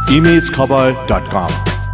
imagekhabar.com।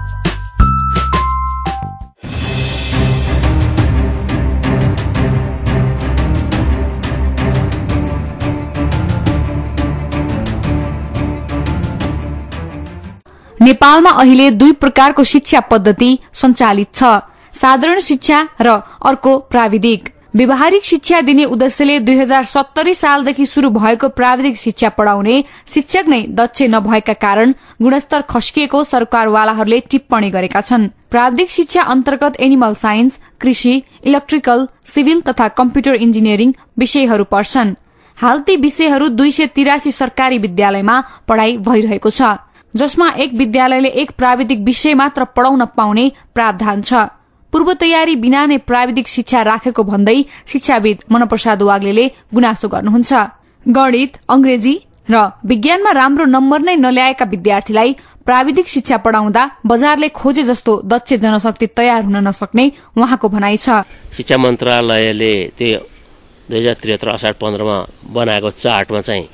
नेपालमा अहिले 2 प्रकारको शिक्षा पद्धति सञ्चालित छ, साधारण शिक्षा र अर्को प्राविधिक। व्यावहारिक शिक्षा दिने उद्देश्यले 2070 सालदेखि शुरू भएको प्राविधिक शिक्षा पढ़ाउने शिक्षक नै दक्ष नभएका कारण गुणस्तर खस्किएको सरकारवालाहरूले टिप्पणी गरेका छन्। प्राविधिक शिक्षा अन्तर्गत एनिमल साइन्स, कृषि, इलेक्ट्रिकल, सिभिल तथा कम्प्युटर इन्जिनियरिङ विषयहरू पर्छन्। हाल ती विषयहरू 283 सरकारी विद्यालयमा पढ़ाई भइरहेको छ, जसमा एक विद्यालयले एक प्राविधिक विषय मात्र पढ़ाउन पाउने प्रावधान छ। पूर्व तयारी बिना नै प्राविधिक शिक्षा राखेको भन्दै शिक्षाविद मनप्रसाद वाग्लेले गुनासो गर्नुहुन्छ। गणित, अंग्रेजी र विज्ञानमा राम्रो नम्बर नै नल्याएका विद्यार्थीलाई प्राविधिक शिक्षा पढ़ाउँदा बजारले खोजे जस्तो दक्ष जनशक्ति तयार हुन नसक्ने उहाँको भनाइ छ। शिक्षा मन्त्रालयले त्यो 2073 असार 15 मा बनाएको चार्टमा चाहिँ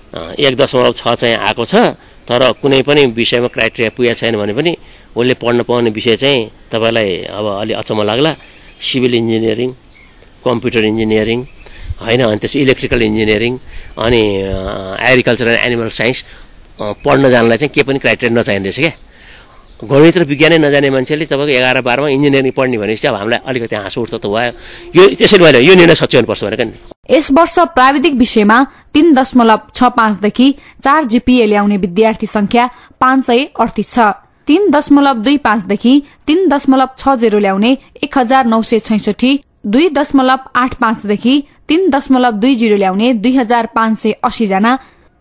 1.6 चाहिँ आएको छ, तर कुनै पनि विषयमा क्राइटेरिया पुगेको छैन भने पनि उसले पढ्न पाउने विषय चाहिँ तपाईलाई अब अलि अचम्म लाग्ला। सिभिल इन्जिनियरिङ, कम्प्युटर इन्जिनियरिङ हैन, अनि त्यसपछि इलेक्ट्रिकल इन्जिनियरिङ, अनि एग्रिकल्चर एन्ड एनिमल साइन्स पढ्न जानलाई चाहिँ के पनि क्राइटेरिया नचाहिँदैछ क्या। गणित र विज्ञानै नजाने मान्छेले तपाईको 11-12 मा इन्जिनियरिङ पढ्ने भनेपछि अब हामीलाई अलिकति हाँसो उठ्छ त भयो। यो त्यसैले मैले यो निर्णय सच्याउनुपर्छ भनेको नि। यस वर्ष प्राविधिक विषयमा 3.65 देखि 4 जीपीए ल्याउने विद्यार्थी संख्या 538 छ। 3.25 देखि 3.60 ल्याउने 1966, 2.85 देखि 3.20 ल्याउने 2580 जना,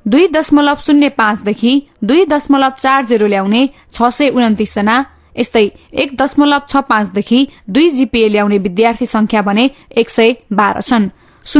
2.05 देखि 2.40 ल्याउने 629 जना, यस्तै 1.65 देखि 2 जीपीए ल्याउने विद्यार्थी संख्या भने 112 छन्।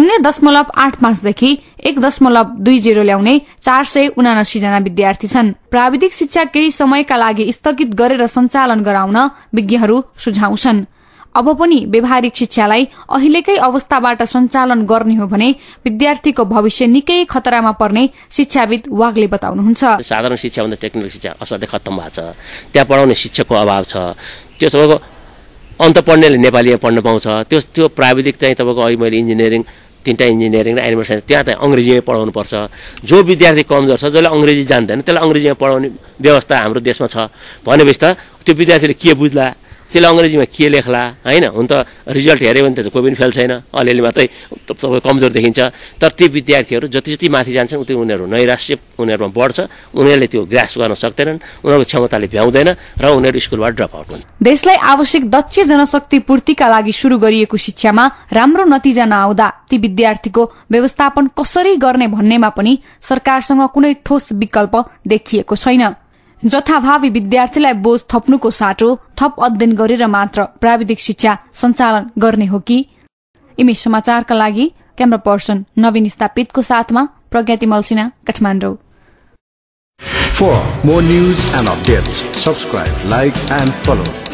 0.85 देखि 1.20 ल्याउने 479 जना विद्यार्थी छन्। प्राविधिक शिक्षा केही समयका लागि स्थगित गरेर सञ्चालन गराउन विज्ञहरू सुझाउँछन्। अब पनि व्यावहारिक शिक्षालाई अहिलेकै अवस्थाबाट सञ्चालन गर्ने हो भने विद्यार्थीको भविष्य निकै खतरामा पर्ने शिक्षाविद वाग्ले बताउनुहुन्छ। साधारण शिक्षा भन्दा टेक्निकल शिक्षा असाध्यै खत्तम भएको छ। त्यहाँ पढाउने शिक्षकको अभाव छ। त्यो तपाईँको अन्त पढ्नेले नेपालीमा पढ्न पाउँछ। त्यो प्राविधिक चाहिँ तपाईँको अहिले मैले इन्जिनियरिङ 3टा इन्जिनियरिङ र एनिमल साइन्स त्यहाँ चाहिँ अंग्रेजीमै पढाउनु पर्छ। जो विद्यार्थी कमजोर छ, जसले अंग्रेजी जान्दैन, त्यसलाई अंग्रेजीमा पढाउने व्यवस्था हाम्रो देशमा छ भनेपछि त त्यो विद्यार्थीले के बुझ्ला, त्यसले अंग्रेजीमा के लेख्ला हैन। हुन त रिजल्ट हेर्यो भने त कोही पनि फेल छैन, अलिअलि मात्रै तपाईँ कमजोर देखिन्छ। तर ती विद्यार्थीहरू जति माथि जान्छन् उति उनीहरू नैराश्य उनीहरूमा बढ्छ, उनीहरूले त्यो ग्रास्प गर्न सक्दैनन्, उनीहरूको क्षमताले भ्याउँदैन र उनीहरू स्कुलबाट ड्रप आउट हुन्छन्। देशलाई आवश्यक दक्ष जनशक्ति पूर्तिका लागि शुरू गरिएको शिक्षामा राम्रो नतिजा नआउँदा ती विद्यार्थीको व्यवस्थापन कसरी गर्ने भन्नेमा पनि सरकारसँग कुनै ठोस विकल्प देखिएको छैन। जथाभावी विद्यार्थीलाई बोझ थप्नुको साटो थप अध्ययन गरेर मात्र प्राविधिक शिक्षा सञ्चालन गर्ने हो कि? इमेज समाचारका लागि क्यामेरा पर्सन नवीन स्थापितको साथमा प्रज्ञाति मल्सिना, Kathmandu. For more news and updates, subscribe, like and follow